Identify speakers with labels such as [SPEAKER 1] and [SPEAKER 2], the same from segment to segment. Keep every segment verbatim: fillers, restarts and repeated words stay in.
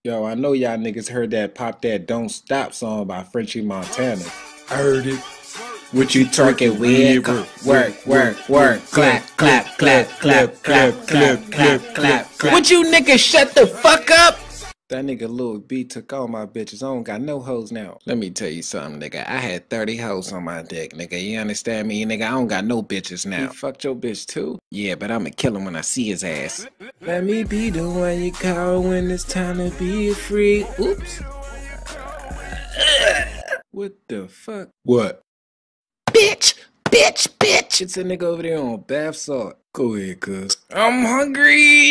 [SPEAKER 1] Yo, I know y'all niggas heard that Pop That Don't Stop song by Frenchie Montana.
[SPEAKER 2] I heard it.
[SPEAKER 1] What you twerking with? Work, work, work, clap, clap, clap, clap, clap, clap, clap, clap, clap. Would you niggas shut the fuck up? That nigga Lil B took all my bitches. I don't got no hoes now. Let me tell you something, nigga. I had thirty hoes on my dick, nigga. You understand me, nigga? I don't got no bitches now. You fucked your bitch too? Yeah, but I'ma kill him when I see his ass. Let me be the one you call when it's time to be free. Oops. What the fuck?
[SPEAKER 2] What?
[SPEAKER 1] Bitch! Bitch! Bitch! It's a nigga over there on bath salt.
[SPEAKER 2] Go ahead, cuz.
[SPEAKER 1] I'm hungry!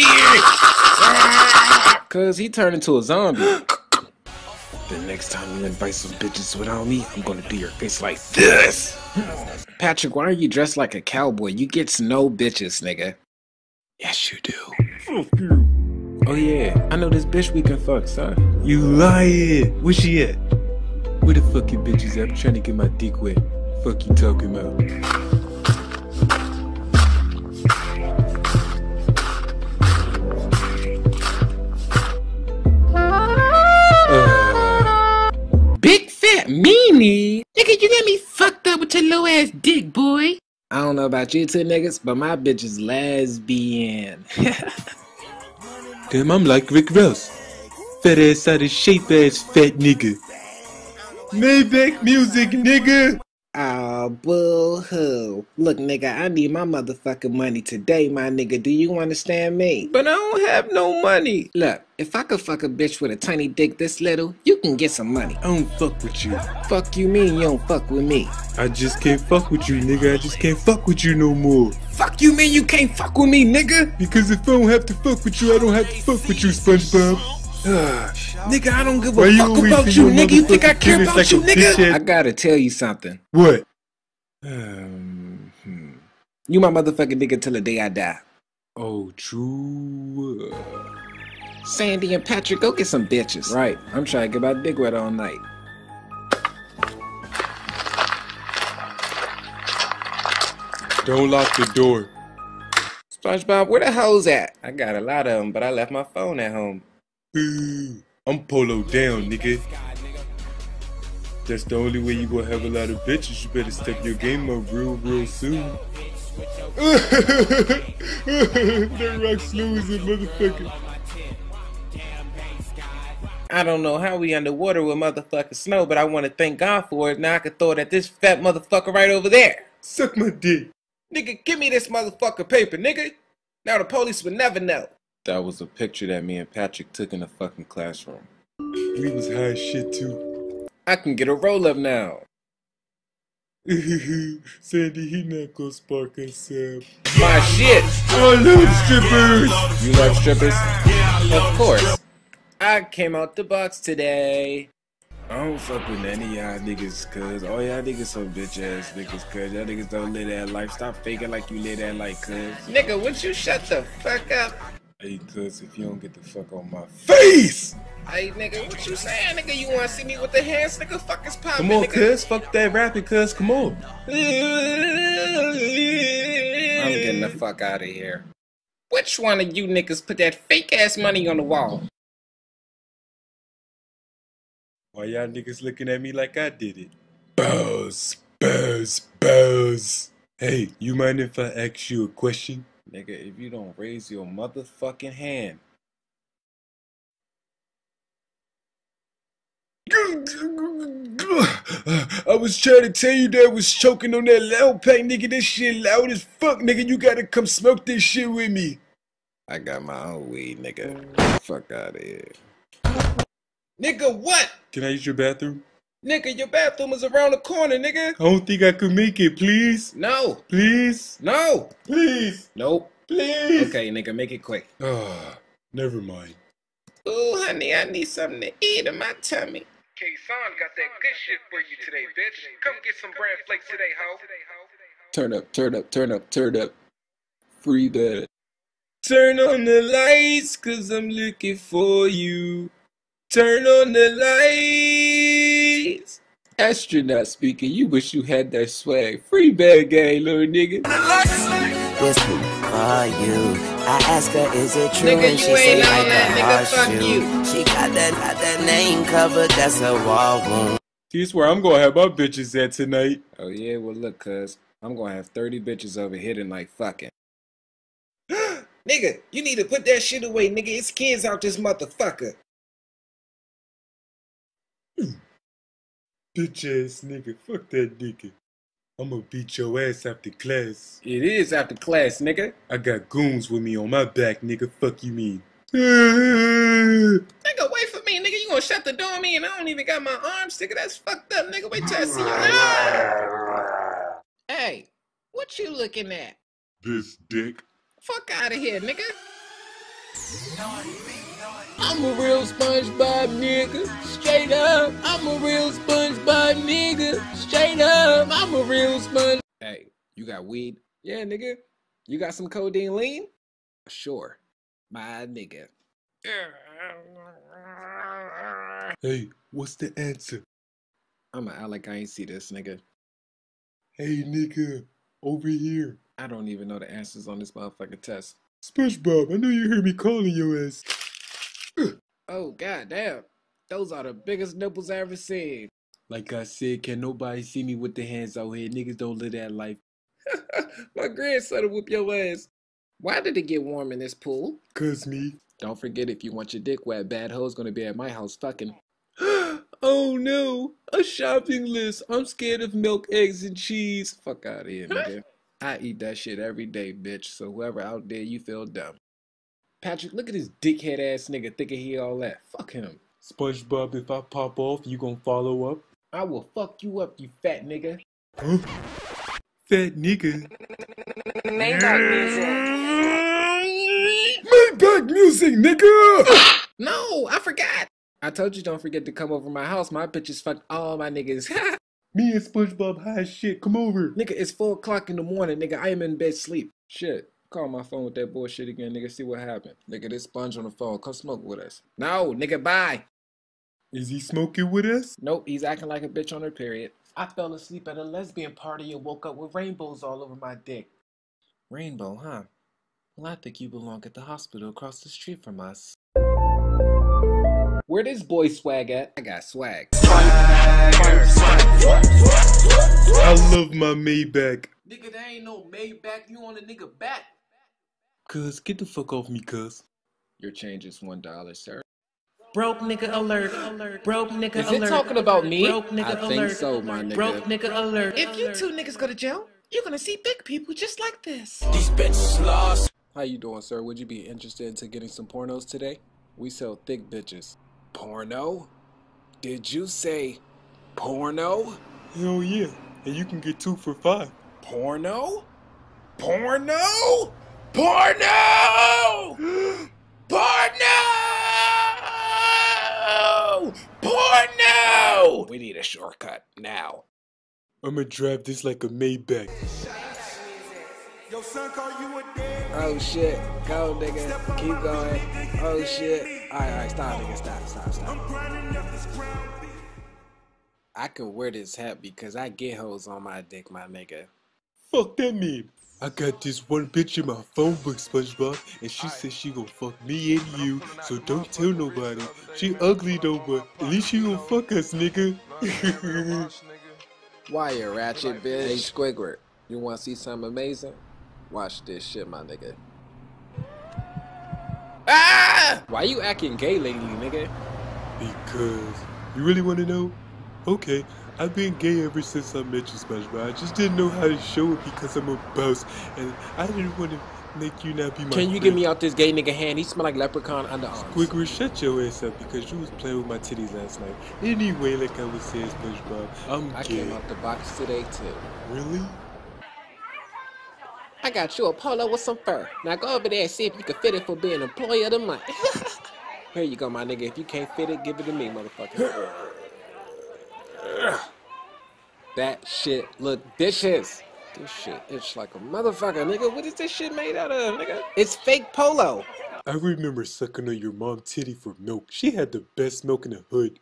[SPEAKER 1] Cuz he turned into a zombie. The next time you invite some bitches without me, I'm gonna do your face like this. Patrick, why are you dressed like a cowboy? You get no bitches, nigga.
[SPEAKER 2] Yes, you do.
[SPEAKER 1] Fuck you. Oh yeah, I know this bitch we can fuck, son.
[SPEAKER 2] You lying. Where she at? Where the fucking bitches at? I'm trying to get my dick wet. Fuck you talking about?
[SPEAKER 1] Big fat meanie. Nigga, you got me fucked up with your low ass dick, boy. I don't know about you two niggas, but my bitch is lesbian.
[SPEAKER 2] Damn, I'm like Rick Ross. Fat ass out of shape ass fat nigga. Maybach music, nigga.
[SPEAKER 1] Ah, boo-hoo. Look, nigga, I need my motherfucking money today, my nigga. Do you understand me? But I don't have no money. Look, if I could fuck a bitch with a tiny dick this little, you can get some money.
[SPEAKER 2] I don't fuck with you.
[SPEAKER 1] Fuck you mean you don't fuck with me?
[SPEAKER 2] I just can't fuck with you, nigga. I just can't fuck with you no more.
[SPEAKER 1] Fuck you mean you can't fuck with me, nigga?
[SPEAKER 2] Because if I don't have to fuck with you, I don't have to fuck with you, SpongeBob.
[SPEAKER 1] Uh, nigga, I don't give a Why fuck about you, nigga. You think I care about like you, nigga? I gotta tell you something.
[SPEAKER 2] What?
[SPEAKER 1] Um, hmm. You my motherfucking nigga till the day I die.
[SPEAKER 2] Oh, true.
[SPEAKER 1] Sandy and Patrick, go get some bitches. Right, I'm trying to get my dick wet all night.
[SPEAKER 2] Don't lock the door.
[SPEAKER 1] SpongeBob, where the hoes at? I got a lot of them, but I left my phone at home.
[SPEAKER 2] Ooh, I'm polo down, nigga. That's the only way you gonna have a lot of bitches. You better step your game up real, real soon. That rock slow is a motherfucker.
[SPEAKER 1] I don't know how we underwater with motherfucking snow, but I want to thank God for it. Now I can throw it at this fat motherfucker right over there.
[SPEAKER 2] Suck my dick.
[SPEAKER 1] Nigga, give me this motherfucking paper, nigga. Now the police would never know. That was a picture that me and Patrick took in the fucking classroom.
[SPEAKER 2] We was high as shit too.
[SPEAKER 1] I can get a roll up now.
[SPEAKER 2] Sandy, he not gonna spark us up.
[SPEAKER 1] My shit!
[SPEAKER 2] I love strippers!
[SPEAKER 1] You love strippers? Of course. I came out the box today.
[SPEAKER 2] I don't fuck with none of y'all niggas, cuz all y'all niggas some bitch ass niggas, cuz y'all niggas don't live that life. Stop faking like you live that life, cuz.
[SPEAKER 1] Nigga, would you shut the fuck up?
[SPEAKER 2] Hey, cuz, if you don't get the fuck on my face!
[SPEAKER 1] Hey, nigga, what you saying, nigga? You wanna see me with the hands, nigga? Fuck is poppin',
[SPEAKER 2] Come on,
[SPEAKER 1] nigga.
[SPEAKER 2] cuz, fuck that rapping, cuz, come on.
[SPEAKER 1] I'm getting the fuck out of here. Which one of you niggas put that fake ass money on the wall?
[SPEAKER 2] Why y'all niggas looking at me like I did it? Buzz, buzz, buzz. Hey, you mind if I ask you a question?
[SPEAKER 1] Nigga, if you don't raise your motherfucking hand.
[SPEAKER 2] I was trying to tell you that I was choking on that loud pack, nigga. This shit loud as fuck, nigga. You gotta come smoke this shit with me.
[SPEAKER 1] I got my own weed, nigga. Fuck out of here. Nigga, what?
[SPEAKER 2] Can I use your bathroom?
[SPEAKER 1] Nigga, your bathroom is around the corner, nigga.
[SPEAKER 2] I don't think I could make it, please.
[SPEAKER 1] No.
[SPEAKER 2] Please?
[SPEAKER 1] No.
[SPEAKER 2] Please?
[SPEAKER 1] Nope.
[SPEAKER 2] Please?
[SPEAKER 1] Okay, nigga, make it quick.
[SPEAKER 2] Ah, never mind.
[SPEAKER 1] Ooh, honey, I need something to eat in my tummy.
[SPEAKER 3] K-Son got that good shit for you today, bitch. Come get some bran flakes today, ho.
[SPEAKER 2] Turn up, turn up, turn up, turn up. Free that.
[SPEAKER 1] Turn on the lights, cause I'm looking for you. Turn on the lights.
[SPEAKER 2] Astronaut speaking, you wish you had that swag. Free bad gang, little nigga.
[SPEAKER 4] This one for you. I ask her, is it true?
[SPEAKER 1] Nigga,
[SPEAKER 4] And she
[SPEAKER 1] you
[SPEAKER 4] say
[SPEAKER 1] ain't
[SPEAKER 4] like
[SPEAKER 1] on that,
[SPEAKER 4] a
[SPEAKER 1] nigga, fuck
[SPEAKER 4] horseshoe.
[SPEAKER 1] you.
[SPEAKER 4] She got that, got that name covered, that's a wall wound.
[SPEAKER 2] Here's where I'm gonna have my bitches at tonight.
[SPEAKER 1] Oh yeah, well look, cuz I'm gonna have thirty bitches over here tonight fucking. Nigga, you need to put that shit away, nigga. It's kids out this motherfucker.
[SPEAKER 2] Bitch ass nigga, fuck that nigga. I'm gonna beat your ass after class.
[SPEAKER 1] It is after class, nigga.
[SPEAKER 2] I got goons with me on my back, nigga. Fuck you mean? Nigga,
[SPEAKER 1] wait for me, nigga. You gonna shut the door on me and I don't even got my arms, nigga. That's fucked up, nigga. Wait till I see you. Hey, what you looking at?
[SPEAKER 2] This dick.
[SPEAKER 1] Fuck out of here, nigga. I'm a real SpongeBob nigga, straight up. I'm a real SpongeBob nigga, straight up. I'm a real Sponge. Hey, you got weed? Yeah, nigga. You got some codeine lean? Sure, my nigga.
[SPEAKER 2] Hey, what's the answer?
[SPEAKER 1] I'ma act like I ain't see this, nigga.
[SPEAKER 2] Hey, nigga, over here.
[SPEAKER 1] I don't even know the answers on this motherfucking test.
[SPEAKER 2] SpongeBob, I know you heard me calling your ass.
[SPEAKER 1] Oh, goddamn. Those are the biggest nipples I ever seen.
[SPEAKER 2] Like I said, can nobody see me with the hands out here? Niggas don't live that life.
[SPEAKER 1] My grandson will whoop your ass. Why did it get warm in this pool?
[SPEAKER 2] Cause me.
[SPEAKER 1] Don't forget, if you want your dick wet, bad hoe's gonna be at my house fucking.
[SPEAKER 2] Oh no, a shopping list. I'm scared of milk, eggs, and cheese.
[SPEAKER 1] Fuck out of here, nigga. I eat that shit every day, bitch. So whoever out there, you feel dumb. Patrick, look at this dickhead ass nigga thinking he all that. Fuck him.
[SPEAKER 2] SpongeBob, if I pop off, you gon' follow up?
[SPEAKER 1] I will fuck you up, you fat nigga.
[SPEAKER 2] Huh? Fat nigga.
[SPEAKER 5] Maybach music.
[SPEAKER 2] Maybach music, nigga!
[SPEAKER 1] No, I forgot. I told you don't forget to come over my house. My bitches fucked all my niggas.
[SPEAKER 2] Me and SpongeBob high as shit. Come over.
[SPEAKER 1] Nigga, it's four o'clock in the morning, nigga. I am in bed sleep. Shit. Call my phone with that bullshit again, nigga. See what happened. Nigga, this Sponge on the phone. Come smoke with us. No, nigga, bye.
[SPEAKER 2] Is he smoking with us?
[SPEAKER 1] Nope, he's acting like a bitch on her period. I fell asleep at a lesbian party and woke up with rainbows all over my dick. Rainbow, huh? Well, I think you belong at the hospital across the street from us. Where this boy swag at? I got swag.
[SPEAKER 2] I love my Maybach.
[SPEAKER 1] Nigga, there ain't no Maybach. You on a nigga back.
[SPEAKER 2] Cuz, get the fuck off me, cuz.
[SPEAKER 1] Your change is one dollar, sir.
[SPEAKER 5] Broke nigga alert. Broke nigga
[SPEAKER 1] is
[SPEAKER 5] alert.
[SPEAKER 1] Is it talking about me?
[SPEAKER 5] Broke nigga
[SPEAKER 1] I
[SPEAKER 5] alert.
[SPEAKER 1] think so, my nigga.
[SPEAKER 5] Broke nigga alert.
[SPEAKER 1] If you two niggas go to jail, you're gonna see big people just like this.
[SPEAKER 4] These bitches lost.
[SPEAKER 1] How you doing, sir? Would you be interested into getting some pornos today? We sell thick bitches. Porno? Did you say porno?
[SPEAKER 2] Hell yeah. And you can get two for five.
[SPEAKER 1] Porno? Porno? Porno! Porno! Porno! We need a shortcut now.
[SPEAKER 2] I'ma drive this like a Maybach.
[SPEAKER 1] Oh shit. Go, nigga. Keep going. Oh shit. Alright, alright, stop, nigga. Stop, stop, stop. I can wear this hat because I get hoes on my dick, my nigga.
[SPEAKER 2] Fuck that mean. I got this one bitch in my phone book, SpongeBob, and she says she gon' fuck me and you, so don't tell nobody. She ugly though, but at least she gon' fuck us, nigga.
[SPEAKER 1] Why you ratchet bitch? Hey Squidward, you wanna see something amazing? Watch this shit, my nigga. Ah! Why you acting gay lately, nigga?
[SPEAKER 2] Because, you really wanna know? Okay, I've been gay ever since I met you, SpongeBob. I just didn't know how to show it because I'm a boss, and I didn't want to make you not be my
[SPEAKER 1] Can you
[SPEAKER 2] friend.
[SPEAKER 1] get me out this gay nigga hand? He smell like leprechaun underarms.
[SPEAKER 2] Squidward, shut your ass up because you was playing with my titties last night. Anyway, like I was saying, SpongeBob, I'm
[SPEAKER 1] I
[SPEAKER 2] gay.
[SPEAKER 1] came out the box today too.
[SPEAKER 2] Really?
[SPEAKER 1] I got you a polo with some fur. Now go over there and see if you can fit it for being employee of the month. Here you go, my nigga. If you can't fit it, give it to me, motherfucker. That shit look dishes. This shit itch like a motherfucker, nigga. What is this shit made out of, nigga? It's fake polo.
[SPEAKER 2] I remember sucking on your mom titty for milk. She had the best milk in the hood.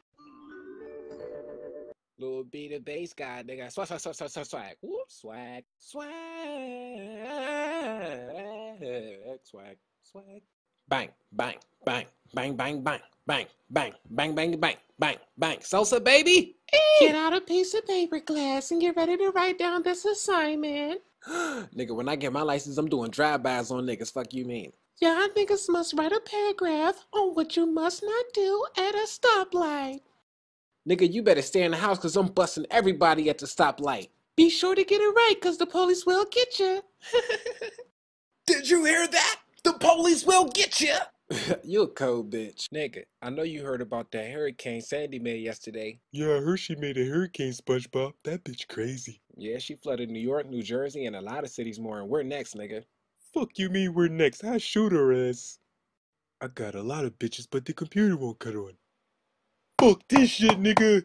[SPEAKER 1] Little B the bass guy, nigga. Swag, swag, swag, swag, swag, swag. Whoop, swag, swag, swag, swag. Bang, bang, bang, bang, bang, bang, bang, bang, bang, bang, bang, bang, bang. Salsa, baby.
[SPEAKER 5] Get out a piece of paper, class, and get ready to write down this assignment.
[SPEAKER 1] Nigga, when I get my license, I'm doing drive-bys on niggas. Fuck you mean?
[SPEAKER 5] Y'all niggas must write a paragraph on what you must not do at a stoplight.
[SPEAKER 1] Nigga, you better stay in the house because I'm busting everybody at the stoplight.
[SPEAKER 5] Be sure to get it right, because the police will get you.
[SPEAKER 1] Did you hear that? The police will get you. You a cold bitch. Nigga, I know you heard about that hurricane Sandy made yesterday.
[SPEAKER 2] Yeah, I heard she made a hurricane, SpongeBob. That bitch crazy.
[SPEAKER 1] Yeah, she flooded New York, New Jersey, and a lot of cities more, and we're next, nigga.
[SPEAKER 2] Fuck you mean we're next? I shoot her ass. I got a lot of bitches, but the computer won't cut on. Fuck this shit, nigga.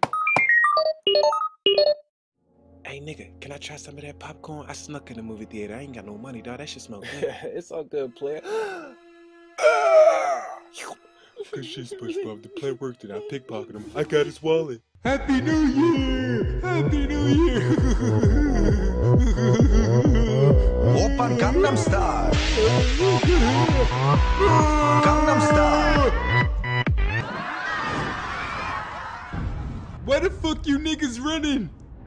[SPEAKER 1] Hey, nigga, can I try some of that popcorn? I snuck in the movie theater. I ain't got no money, dog. That shit smell good. It's all good, player.
[SPEAKER 2] Good shit, SpongeBob. The plan worked and I pickpocketed him. I got his wallet. Happy New Year! Happy New Year!
[SPEAKER 6] Oppa Gangnam Style. Gangnam Style.
[SPEAKER 2] Why the fuck you niggas running?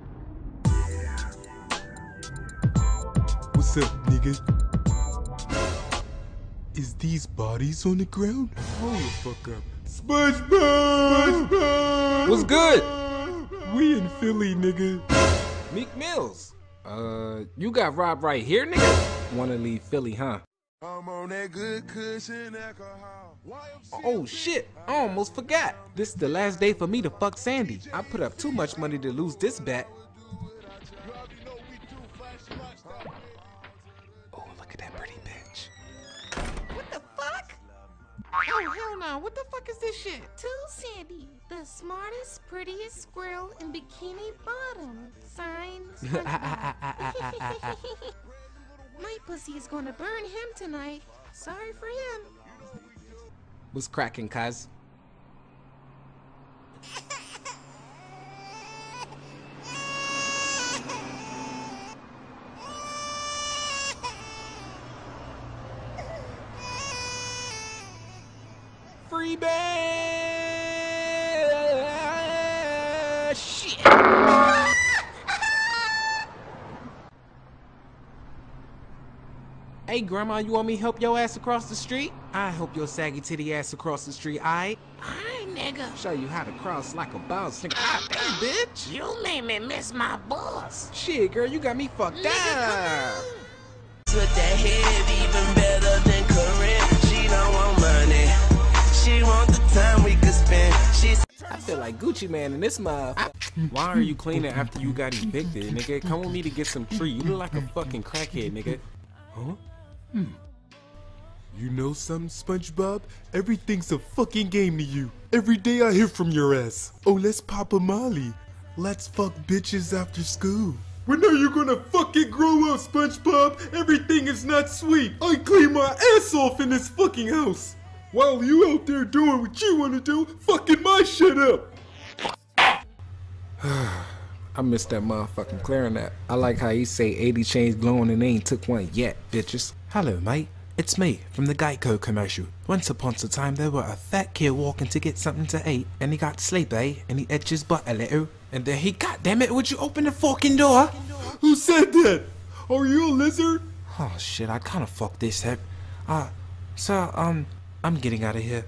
[SPEAKER 2] What's up, nigga? Is these bodies on the ground? Hold the fuck up. SpongeBob! SpongeBob!
[SPEAKER 1] What's good?
[SPEAKER 2] We in Philly, nigga.
[SPEAKER 1] Meek Mills. Uh, you got robbed right here, nigga? Wanna leave Philly, huh?
[SPEAKER 6] I'm on that good cushion alcohol.
[SPEAKER 1] Oh shit, I almost forgot. This is the last day for me to fuck Sandy. I put up too much money to lose this bet. Oh, look at that pretty bitch.
[SPEAKER 5] What the fuck? Oh, hell no. What the fuck is this shit?
[SPEAKER 7] To Sandy, the smartest, prettiest squirrel in Bikini Bottom. Signed, SpongeBob. My pussy is gonna burn him tonight. Sorry for him.
[SPEAKER 1] What's cracking, cuz? Free band! Shit! Hey, Grandma, you want me to help your ass across the street? I help your saggy titty ass across the street, aight?
[SPEAKER 7] Hi, nigga.
[SPEAKER 1] Show you how to cross like a boss, nigga. Ah, damn, bitch!
[SPEAKER 7] You made me miss my bus.
[SPEAKER 1] Shit, girl, you got me fucked up.
[SPEAKER 4] With that head even better than Corinne. She don't want money. She want the time we could spend. She's
[SPEAKER 1] I feel like Gucci Man in this mother. Why are you cleaning after you got evicted, nigga? Come with me to get some tree. You look like a fucking crackhead, nigga.
[SPEAKER 2] Huh? Hmm. You know something, SpongeBob? Everything's a fucking game to you. Every day I hear from your ass. Oh, let's pop a molly. Let's fuck bitches after school. When are you gonna fucking grow up, SpongeBob? Everything is not sweet. I clean my ass off in this fucking house. While you out there doing what you wanna do, fucking my shit up.
[SPEAKER 1] I missed that motherfucking clarinet. I like how he say eighty chains glowing and they ain't took one yet, bitches.
[SPEAKER 8] Hello, mate. It's me from the Geico commercial. Once upon a time, there were a fat kid walking to get something to eat, and he got sleepy, and he edged his butt a little, and then he, goddammit, would you open the fucking door?
[SPEAKER 2] Who said that? Are you a lizard?
[SPEAKER 8] Oh shit, I kinda fucked this up. Uh, so, um, I'm getting out of here.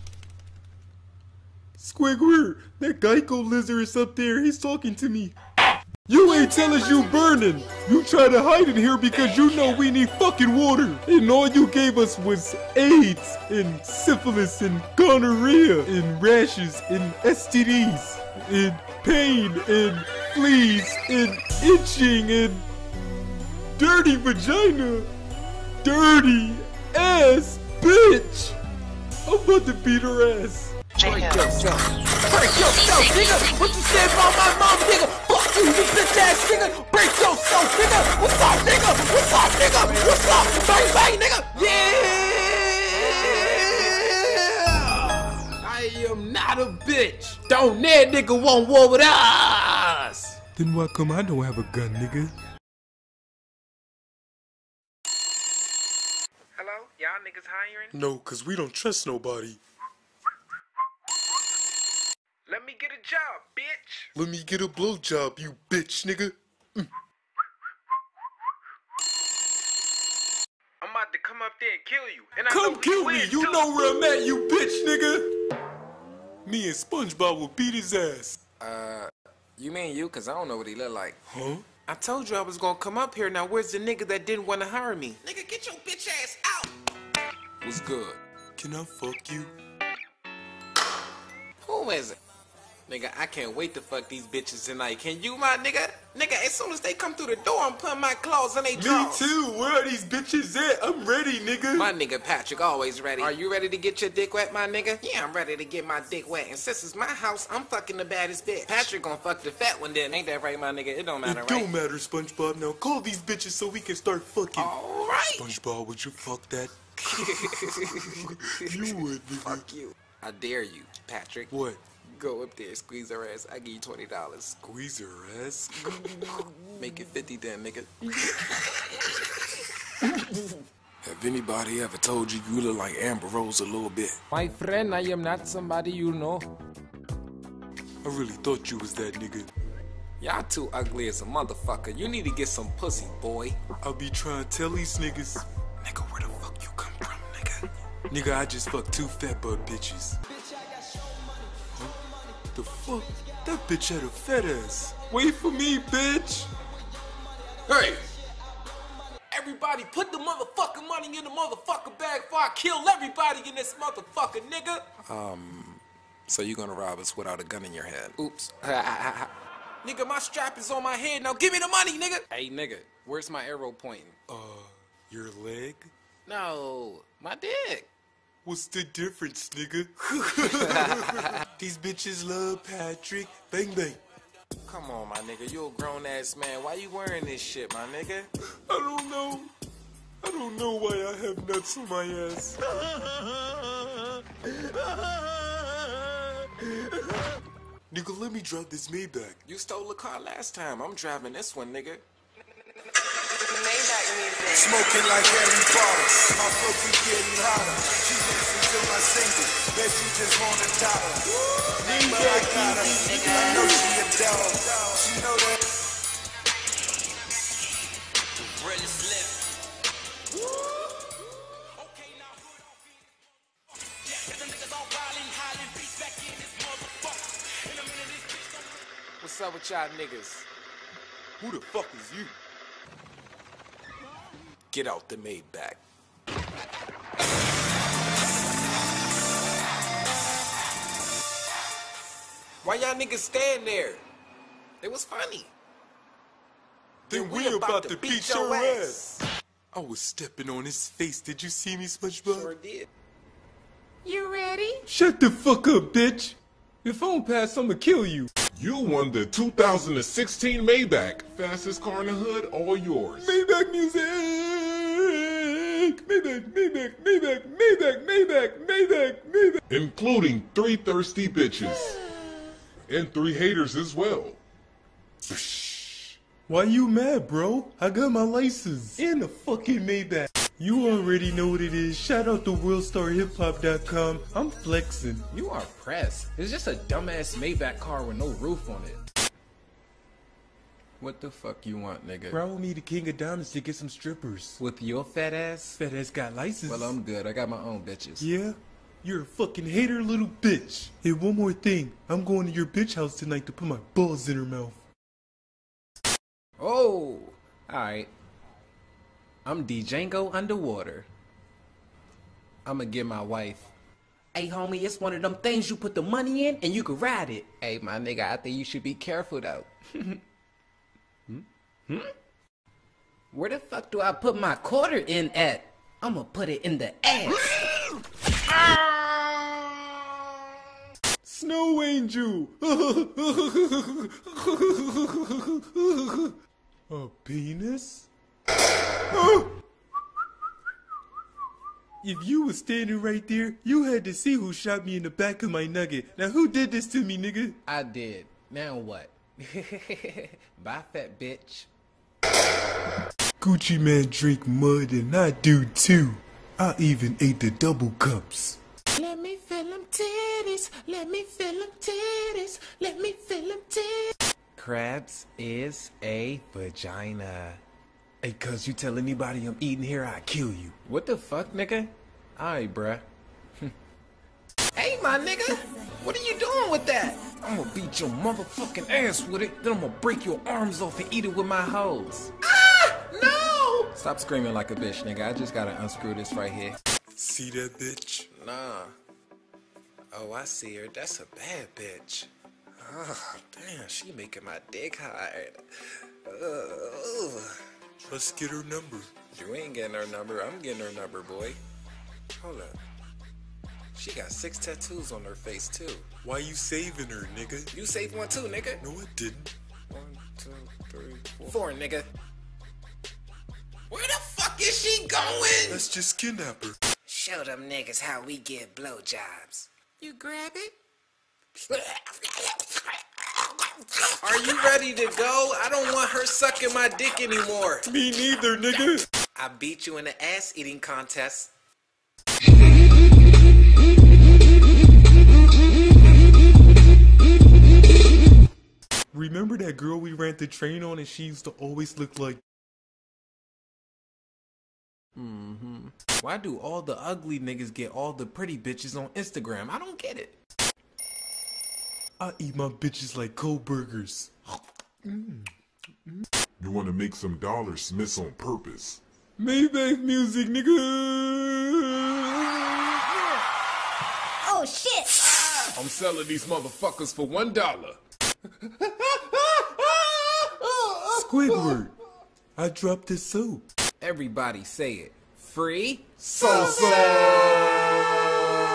[SPEAKER 2] Squidward, that Geico lizard is up there. He's talking to me. You ain't tell us you burning. You try to hide in here because you know we need fucking water. And all you gave us was AIDS and syphilis and gonorrhea and rashes and S T Ds and pain and fleas and itching and dirty vagina. Dirty ass bitch. I'm about to beat her ass.
[SPEAKER 1] Break yourself. Break yourself, nigga. What you said about my mom, nigga? Fuck you, you bitch ass nigga. Break yourself, nigga. What's up, nigga? What's up, nigga? What's up? Bang, bang, nigga. Yeah. I am not a bitch. Don't that nigga want war with us.
[SPEAKER 2] Then why come I don't have a gun, nigga?
[SPEAKER 3] Hello? Y'all niggas hiring?
[SPEAKER 2] No, cause we don't trust nobody.
[SPEAKER 3] Let me get a job, bitch.
[SPEAKER 2] Let me get a blowjob, you bitch, nigga. Mm.
[SPEAKER 3] I'm about to come up there and kill you. And I
[SPEAKER 2] Come
[SPEAKER 3] know
[SPEAKER 2] kill
[SPEAKER 3] he
[SPEAKER 2] me,
[SPEAKER 3] will,
[SPEAKER 2] you
[SPEAKER 3] too.
[SPEAKER 2] know where I'm at, you bitch, nigga. Me and SpongeBob will beat his ass.
[SPEAKER 1] Uh, you mean you? Cause I don't know what he look like.
[SPEAKER 2] Huh?
[SPEAKER 8] I told you I was gonna come up here. Now where's the nigga that didn't want to hire me?
[SPEAKER 5] Nigga, get your bitch ass out.
[SPEAKER 1] What's good?
[SPEAKER 2] Can I fuck you?
[SPEAKER 8] Who is it? Nigga, I can't wait to fuck these bitches tonight. Can you, my nigga? Nigga, as soon as they come through the door, I'm putting my claws in they
[SPEAKER 2] Me
[SPEAKER 8] drawers.
[SPEAKER 2] too. Where are these bitches at? I'm ready, nigga.
[SPEAKER 8] My nigga Patrick always ready. Are you ready to get your dick wet, my nigga? Yeah, I'm ready to get my dick wet. And since it's my house, I'm fucking the baddest bitch. Patrick gonna fuck the fat one then. Ain't that right, my nigga? It don't matter,
[SPEAKER 2] It
[SPEAKER 8] right?
[SPEAKER 2] don't matter, SpongeBob. Now call these bitches so we can start fucking.
[SPEAKER 8] All right.
[SPEAKER 2] SpongeBob, would you fuck that? You would, nigga.
[SPEAKER 8] Fuck you. I dare you, Patrick.
[SPEAKER 2] What?
[SPEAKER 8] Go up there, squeeze her ass. I give you twenty dollars.
[SPEAKER 2] Squeeze her ass?
[SPEAKER 8] Make it fifty then, nigga.
[SPEAKER 1] Have anybody ever told you you look like Amber Rose a little bit?
[SPEAKER 9] My friend, I am not somebody you know.
[SPEAKER 2] I really thought you was that nigga.
[SPEAKER 8] Y'all too ugly as a motherfucker. You need to get some pussy, boy.
[SPEAKER 2] I'll be trying to tell these niggas. Nigga, where the fuck you come from, nigga? Nigga, I just fucked two fat butt bitches. Huh? The fuck? That bitch had a fat ass. Wait for me, bitch.
[SPEAKER 8] Hey! Everybody put the motherfucking money in the motherfucking bag before I kill everybody in this motherfucker, nigga!
[SPEAKER 1] Um, so you gonna rob us without a gun in your head?
[SPEAKER 8] Oops. Nigga, my strap is on my head. Now give me the money, nigga! Hey, nigga, where's my arrow pointing?
[SPEAKER 2] Uh, your leg?
[SPEAKER 8] No, my dick.
[SPEAKER 2] What's the difference, nigga? These bitches love Patrick. Bang, bang.
[SPEAKER 8] Come on, my nigga. You a grown-ass man. Why you wearing this shit, my nigga?
[SPEAKER 2] I don't know. I don't know why I have nuts on my ass. Nigga, let me drive this Maybach.
[SPEAKER 8] You stole the car last time. I'm driving this one, nigga.
[SPEAKER 6] Smoking like Harry Potter. My flow keep getting hotter. She listens to my single. Bet she just wanna top her. But I got her. I know she a dog. She know that.
[SPEAKER 4] Really slip.
[SPEAKER 8] What's up with y'all niggas?
[SPEAKER 2] Who the fuck is you?
[SPEAKER 8] Get out the Maybach. Why y'all niggas stand there? It was funny.
[SPEAKER 2] Then we, we about to beat your ass. ass. I was stepping on his face. Did you see me, SpongeBob?
[SPEAKER 8] Sure did.
[SPEAKER 7] You ready?
[SPEAKER 2] Shut the fuck up, bitch. If I don't pass, I'ma kill you.
[SPEAKER 10] You won the two thousand sixteen Maybach. Fastest car in the hood, all yours.
[SPEAKER 2] Maybach music! Maybach, Maybach, Maybach, Maybach, Maybach, Maybach, Maybach.
[SPEAKER 10] Including three thirsty bitches. And three haters as well.
[SPEAKER 2] Why you mad, bro? I got my license. And the fucking Maybach. You already know what it is. Shout out to world star hip hop dot com. I'm flexing.
[SPEAKER 9] You are pressed. It's just a dumbass Maybach car with no roof on it.
[SPEAKER 8] What the fuck you want, nigga?
[SPEAKER 2] Bro, me the king of diamonds to get some strippers.
[SPEAKER 8] With your fat ass?
[SPEAKER 2] Fat ass got license.
[SPEAKER 8] Well, I'm good. I got my own bitches.
[SPEAKER 2] Yeah? You're a fucking hater little bitch. Hey, one more thing. I'm going to your bitch house tonight to put my balls in her mouth.
[SPEAKER 8] Oh! Alright. I'm Django underwater. I'ma get my wife. Hey, homie, it's one of them things you put the money in and you can ride it. Hey, my nigga, I think you should be careful, though. hmm? Hmm? Where the fuck do I put my quarter in at? I'ma put it in the ass.
[SPEAKER 2] Snow Angel! A penis? If you was standing right there, you had to see who shot me in the back of my nugget. Now who did this to me, nigga?
[SPEAKER 8] I did. Now what? Bye, fat bitch.
[SPEAKER 2] Gucci Man drink mud and I do too. I even ate the double cups.
[SPEAKER 5] Let me feel them titties. Let me feel them titties. Let me feel them titties.
[SPEAKER 8] Crabs is a vagina. Hey, cuz you tell anybody I'm eating here, I kill you.
[SPEAKER 9] What the fuck, nigga? Alright, bruh. Hey, my nigga! What are you doing with that?
[SPEAKER 8] I'm gonna beat your motherfucking ass with it, then I'm gonna break your arms off and eat it with my hose.
[SPEAKER 9] Ah! No! Stop screaming like a bitch, nigga. I just gotta unscrew this right here.
[SPEAKER 2] See that bitch?
[SPEAKER 8] Nah. Oh, I see her. That's a bad bitch. Oh, damn, she making my dick hard. Uh,
[SPEAKER 2] Let's get her number.
[SPEAKER 8] you ain't getting her number. I'm getting her number, boy. Hold up. She got six tattoos on her face, too.
[SPEAKER 2] Why you saving her, nigga?
[SPEAKER 8] You saved one, too, nigga.
[SPEAKER 2] No, I didn't.
[SPEAKER 8] One, two, three, four. Four, nigga. Where the fuck is she going?
[SPEAKER 2] Let's just kidnap her.
[SPEAKER 8] Show them niggas how we get blowjobs.
[SPEAKER 5] You grab it?
[SPEAKER 8] Are you ready to go? I don't want her sucking my dick anymore.
[SPEAKER 2] Me neither, nigga.
[SPEAKER 8] I beat you in the ass eating contest.
[SPEAKER 2] Remember that girl we ran the train on and she used to always look like...
[SPEAKER 8] Mm-hmm. Why do all the ugly niggas get all the pretty bitches on Instagram? I don't get it.
[SPEAKER 2] I eat my bitches like cold burgers.
[SPEAKER 10] You want to make some dollars, Smiths on purpose.
[SPEAKER 2] Maybach music, nigga.
[SPEAKER 11] Oh shit!
[SPEAKER 10] I'm selling these motherfuckers for one dollar.
[SPEAKER 2] Squidward, I dropped the soap.
[SPEAKER 9] Everybody say it. Free
[SPEAKER 10] Salsa!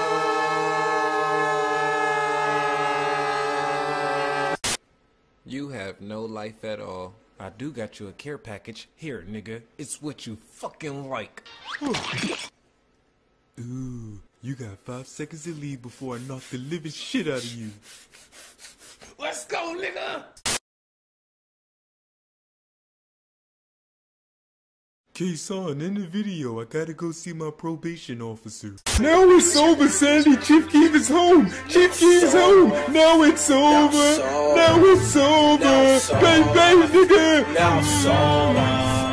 [SPEAKER 9] You have no life at all.
[SPEAKER 8] I do got you a care package. Here, nigga. It's what you fucking like.
[SPEAKER 2] Ooh, you got five seconds to leave before I knock the living shit out of you.
[SPEAKER 9] Let's go, nigga!
[SPEAKER 2] K-Son, in the video, I gotta go see my probation officer. Now it's over, Sandy. Chief Keef is home. Chief Keef is home. Now it's over. Now it's over. Bang, bang, nigga. Now it's over.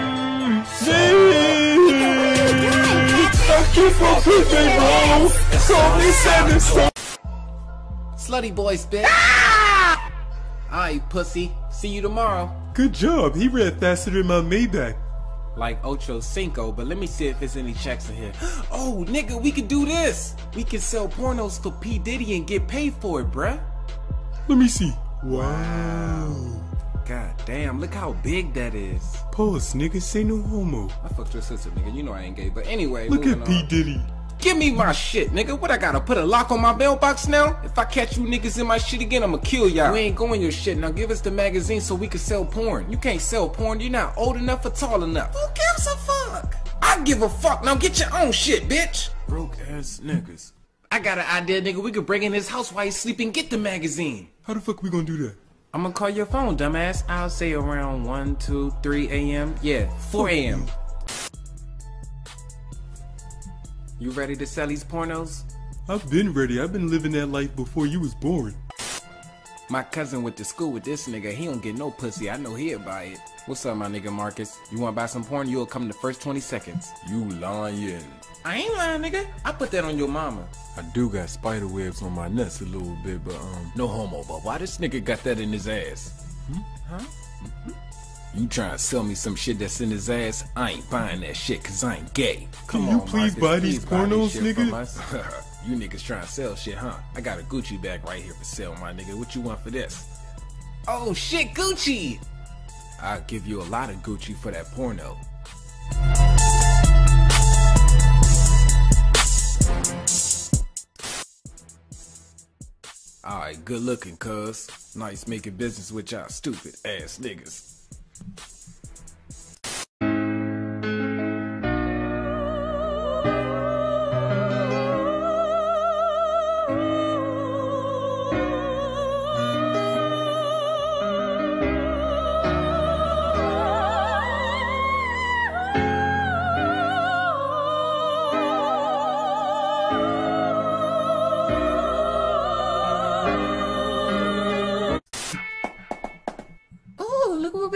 [SPEAKER 2] Yeah. I keep on pushing, bro. Call me Sandy.
[SPEAKER 9] Slutty boys, bitch. Ah! Alright, pussy. See you tomorrow.
[SPEAKER 2] Good job. He read faster than my Maybach.
[SPEAKER 9] Like Ocho Cinco, but let me see if there's any checks in here. Oh, nigga, we could do this. We can sell pornos for P. Diddy and get paid for it, bruh.
[SPEAKER 2] Let me see. Wow.
[SPEAKER 9] God damn, look how big that is.
[SPEAKER 2] Pause, nigga. Say no homo.
[SPEAKER 9] I fucked your sister, nigga. You know I ain't gay. But anyway,
[SPEAKER 2] look at P.
[SPEAKER 9] on.
[SPEAKER 2] Diddy.
[SPEAKER 9] Give me my shit, nigga. What I gotta put a lock on my mailbox now? If I catch you niggas in my shit again, I'ma kill y'all. We ain't going your shit. Now give us the magazine so we can sell porn. You can't sell porn. You're not old enough or tall enough. Who gives a fuck? I give a fuck. Now get your own shit, bitch.
[SPEAKER 8] Broke ass niggas.
[SPEAKER 9] I got an idea, nigga. We could break in his house while he's sleeping. Get the magazine.
[SPEAKER 2] How the fuck we gonna do that?
[SPEAKER 9] I'm gonna call your phone, dumbass. I'll say around one, two, three a m Yeah, four a m You ready to sell these pornos?
[SPEAKER 2] I've been ready. I've been living that life before you was born.
[SPEAKER 9] My cousin went to school with this nigga. He don't get no pussy. I know he'll buy it. What's up, my nigga Marcus? You wanna buy some porn? You'll come in the first twenty seconds.
[SPEAKER 8] You lying.
[SPEAKER 9] I ain't lying, nigga. I put that on your mama.
[SPEAKER 2] I do got spider webs on my nuts a little bit, but um...
[SPEAKER 8] No homo, but why this nigga got that in his ass?
[SPEAKER 9] Hmm? Huh? Mm-hmm.
[SPEAKER 8] You trying to sell me some shit that's in his ass? I ain't buying that shit cause I ain't gay.
[SPEAKER 2] Come Can you on, please Marcus, buy these please pornos, buy nigga?
[SPEAKER 8] You niggas trying to sell shit, huh? I got a Gucci bag right here for sale, my nigga. What you want for this?
[SPEAKER 9] Oh shit, Gucci!
[SPEAKER 8] I'll give you a lot of Gucci for that porno. Alright, good looking, cuz. Nice making business with y'all stupid ass niggas.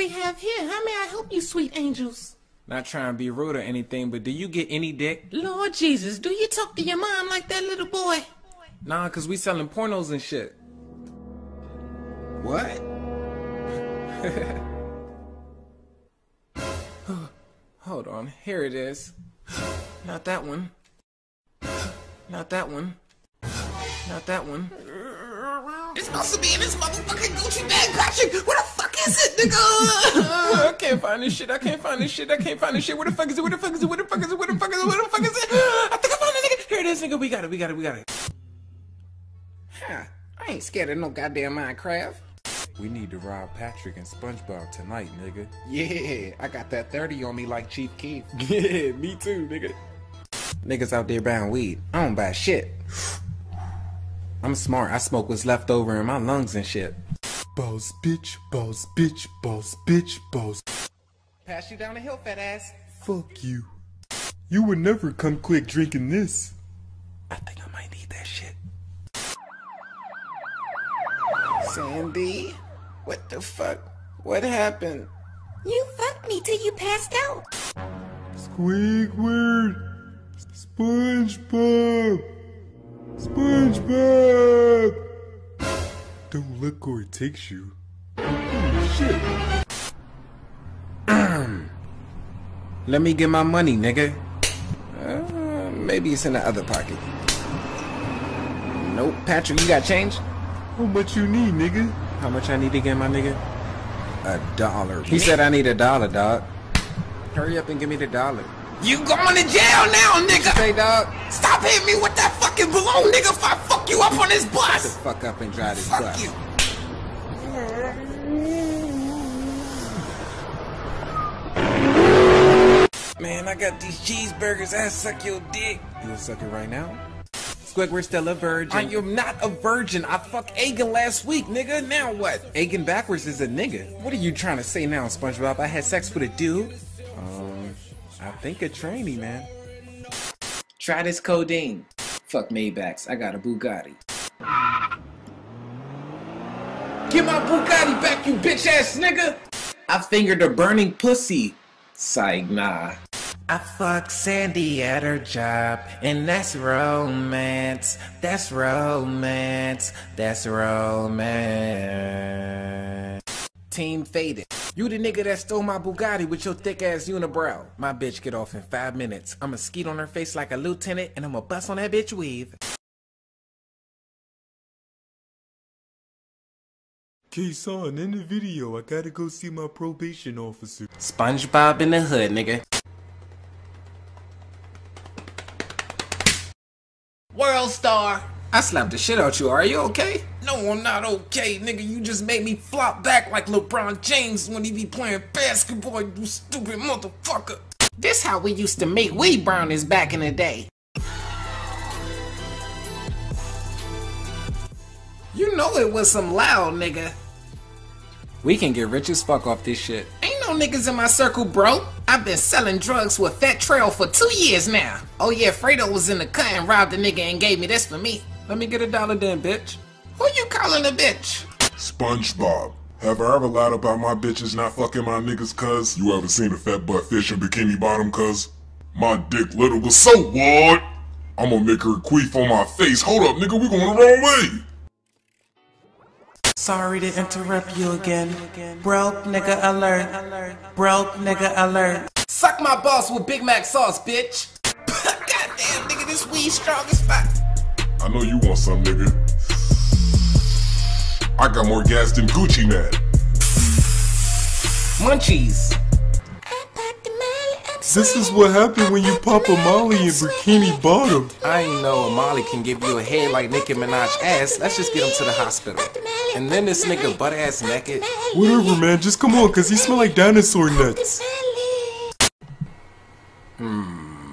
[SPEAKER 5] they have here? How may I help you, sweet angels?
[SPEAKER 9] Not trying to be rude or anything, but do you get any dick?
[SPEAKER 5] Lord Jesus, do you talk to your mom like that little boy?
[SPEAKER 9] Nah, cause we selling pornos and shit. What? Hold on, here it is. Not that one. Not that one. Not that one.
[SPEAKER 5] It's supposed to be in this motherfucking Gucci bag, Patrick. Where the fuck is it, nigga?
[SPEAKER 9] I can't find this shit. I can't find this shit. I can't find this shit. Where the fuck is it? Where the fuck is it? Where the fuck is it? Where the fuck is it? Where the fuck is it? I think I found it, nigga. Here it is, nigga. We got it. We got it. We got it.
[SPEAKER 1] Huh. I ain't scared of no goddamn Minecraft.
[SPEAKER 8] We need to rob Patrick and SpongeBob tonight, nigga.
[SPEAKER 1] Yeah, I got that thirty on me like Chief Keef.
[SPEAKER 9] Yeah, me too, nigga.
[SPEAKER 1] Niggas out there buying weed. I don't buy shit. I'm smart. I smoke what's left over in my lungs and shit.
[SPEAKER 2] Boss bitch, boss bitch, boss bitch, boss.
[SPEAKER 1] Pass you down the hill, fat ass.
[SPEAKER 2] Fuck you. You would never come quick drinking this.
[SPEAKER 1] I think I might need that shit. Sandy? What the fuck? What happened?
[SPEAKER 11] You fucked me till you passed out.
[SPEAKER 2] Squidward! SpongeBob! SpongeBob! Don't look where it takes you. Oh shit!
[SPEAKER 1] Let me get my money, nigga. Uh, maybe it's in the other pocket. Nope. Patrick, you got change?
[SPEAKER 2] How much you need, nigga?
[SPEAKER 1] How much I need to get, my nigga?
[SPEAKER 9] A dollar.
[SPEAKER 1] He said I need a dollar, dog. Hurry up and give me the dollar.
[SPEAKER 5] You going to jail now, nigga!
[SPEAKER 1] Say, dog.
[SPEAKER 5] Stop hitting me with that fucking balloon, nigga, if I fuck you up on this
[SPEAKER 1] Shut
[SPEAKER 5] bus!
[SPEAKER 1] the fuck up and drive this
[SPEAKER 5] Fuck
[SPEAKER 1] bus.
[SPEAKER 5] you!
[SPEAKER 1] Man, I got these cheeseburgers. I suck your dick. You'll suck it right now? Squidward's still a virgin.
[SPEAKER 9] I am not a virgin. I fucked Egan last week, nigga. Now what?
[SPEAKER 1] Egan backwards is a nigga. What are you trying to say now, SpongeBob? I had sex with a dude? Um, I think a trainee, man. Try this codeine. Fuck Maybachs. I got a Bugatti.
[SPEAKER 9] Get my Bugatti back, you bitch ass nigga!
[SPEAKER 1] I fingered a burning pussy. Psych, nah.
[SPEAKER 5] I fucked Sandy at her job, and that's romance. That's romance. That's romance.
[SPEAKER 1] Team faded.
[SPEAKER 9] You the nigga that stole my Bugatti with your thick ass unibrow. My bitch get off in five minutes. I'ma skeet on her face like a lieutenant, and I'ma bust on that bitch weave.
[SPEAKER 2] K-Son, in the video, I gotta go see my probation officer.
[SPEAKER 1] SpongeBob in the hood, nigga.
[SPEAKER 5] World star!
[SPEAKER 1] I slapped the shit out you. Are you okay?
[SPEAKER 9] No, I'm not okay, nigga. You just made me flop back like LeBron James when he be playing basketball, you stupid motherfucker.
[SPEAKER 5] This how we used to make weed brownies back in the day.
[SPEAKER 1] You know it was some loud, nigga. We can get rich as fuck off this shit.
[SPEAKER 5] Ain't no niggas in my circle, bro. I've been selling drugs with Fat Trail for two years now. Oh yeah, Fredo was in the cut and robbed a nigga and gave me this for me.
[SPEAKER 1] Let me get a dollar then, bitch.
[SPEAKER 5] Who you calling a bitch?
[SPEAKER 10] SpongeBob, have I ever lied about my bitches not fucking my niggas, cuz? You ever seen a fat butt fish in Bikini Bottom, cuz? My dick little was so what? I'm gonna make her queef on my face. Hold up, nigga, we going the wrong way.
[SPEAKER 5] Sorry to interrupt you again. Broke nigga alert. Broke nigga alert.
[SPEAKER 9] Suck my balls with Big Mac sauce, bitch.
[SPEAKER 5] Goddamn, nigga, this weed strong as fuck.
[SPEAKER 10] I know you want some, nigga. I got more gas than Gucci Mane.
[SPEAKER 1] Munchies.
[SPEAKER 2] This is what happened when you pop a Molly in Bikini Bottom.
[SPEAKER 1] I ain't know a Molly can give you a head like Nicki Minaj ass. Let's just get him to the hospital. And then this nigga butt ass naked.
[SPEAKER 2] Whatever, man. Just come on, cause he smell like dinosaur nuts.
[SPEAKER 1] Hmm.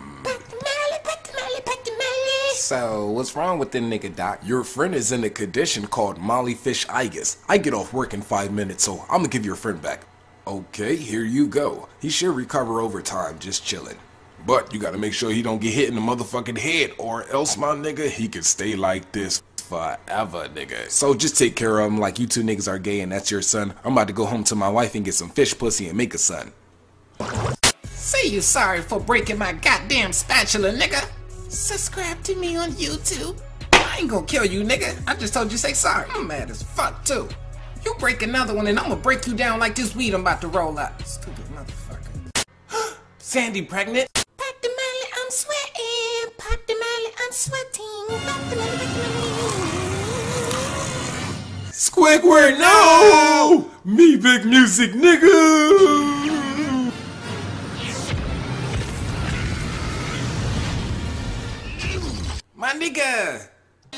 [SPEAKER 1] So, what's wrong with the nigga, Doc?
[SPEAKER 9] Your friend is in a condition called Molly Fish Igus. I get off work in five minutes, so I'm gonna give your friend back. Okay, here you go. He should recover over time, just chilling. But you gotta make sure he don't get hit in the motherfucking head, or else, my nigga, he can stay like this forever, nigga. So just take care of him like you two niggas are gay and that's your son. I'm about to go home to my wife and get some fish pussy and make a son.
[SPEAKER 5] Say you sorry for breaking my goddamn spatula, nigga. Subscribe to me on YouTube. I ain't gonna kill you, nigga. I just told you say sorry. I'm mad as fuck, too. You break another one and I'm gonna break you down like this weed I'm about to roll out. Stupid motherfucker. Sandy pregnant?
[SPEAKER 11] Pop the molly, I'm sweating. Pop the molly, I'm sweating. Pop the molly,
[SPEAKER 9] Squidward, no! Me big music, nigga! My nigga!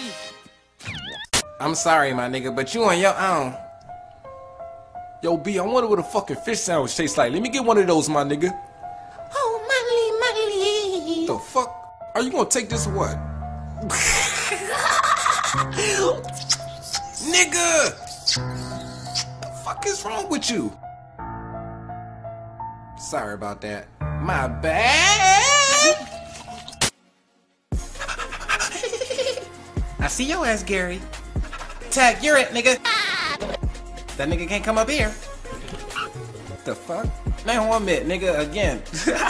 [SPEAKER 9] I'm sorry, my nigga, but you on your own. Yo, B, I wonder what a fucking fish sandwich tastes like. Let me get one of those, my nigga.
[SPEAKER 11] Oh, molly, molly.
[SPEAKER 9] The fuck? Are you gonna take this or what? Nigga! The fuck is wrong with you? Sorry about that. My bad!
[SPEAKER 5] I see your ass, Gary. Tag, you're it, nigga. That nigga can't come up here. The fuck? Now one minute, nigga, again.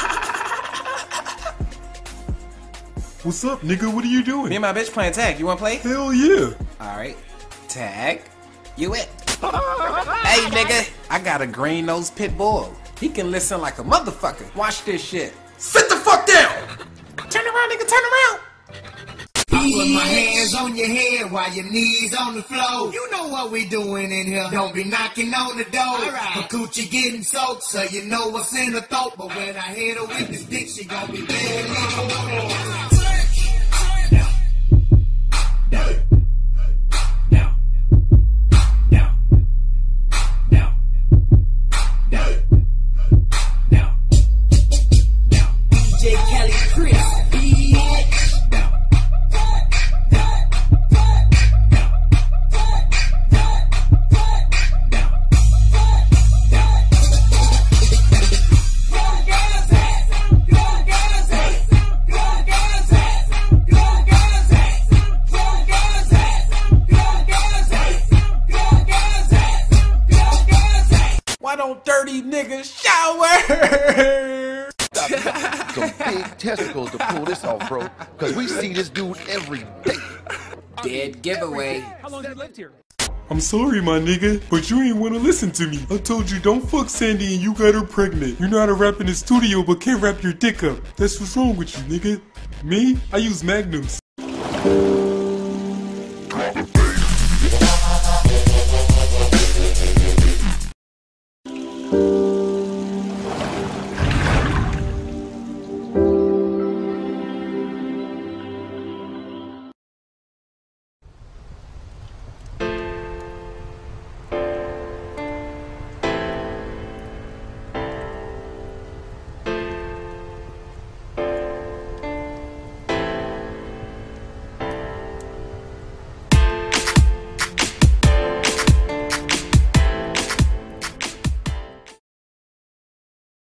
[SPEAKER 2] What's up, nigga? What are you doing?
[SPEAKER 5] Me and my bitch playing tag. You wanna play?
[SPEAKER 2] Hell yeah.
[SPEAKER 5] Alright. Tag. You it. Hey, nigga. I got a green nosed pit bull. He can listen like a motherfucker. Watch this shit.
[SPEAKER 9] Sit the fuck down!
[SPEAKER 5] Turn around, nigga. Turn around.
[SPEAKER 12] I put my hands on your head while your knees on the floor. You know what we doing in here. Don't be knocking on the door. Right. Her coochie getting soaked, so you know what's in her throat. But when I hit her with this dick, she gon' be dead.
[SPEAKER 9] Why don't dirty niggas shower?
[SPEAKER 13] Some big testicles to pull this off, bro. Cause we see this dude every day.
[SPEAKER 5] Dead giveaway.
[SPEAKER 2] How long have you lived here? I'm sorry, my nigga, but you ain't wanna listen to me. I told you don't fuck Sandy and you got her pregnant. You know how to rap in the studio but can't wrap your dick up. That's what's wrong with you, nigga. Me? I use magnums.